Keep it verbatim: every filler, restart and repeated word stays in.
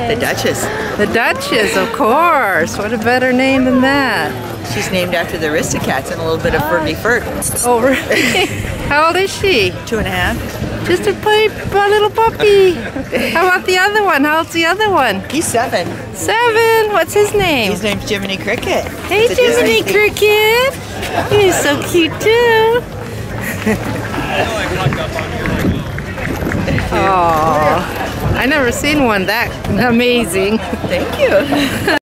The Dutchess. The Dutchess, of course. What a better name than that. She's named after the Aristocats and a little bit of Fergie Fert. Oh, really? How old is she? Two and a half. Just a, play, a little puppy. How about the other one? How old's the other one? He's seven. Seven. What's his name? His name's Jiminy Cricket. Hey, It's a Jiminy Disney Cricket. He's so cute too. Oh, I never seen one that amazing. Thank you.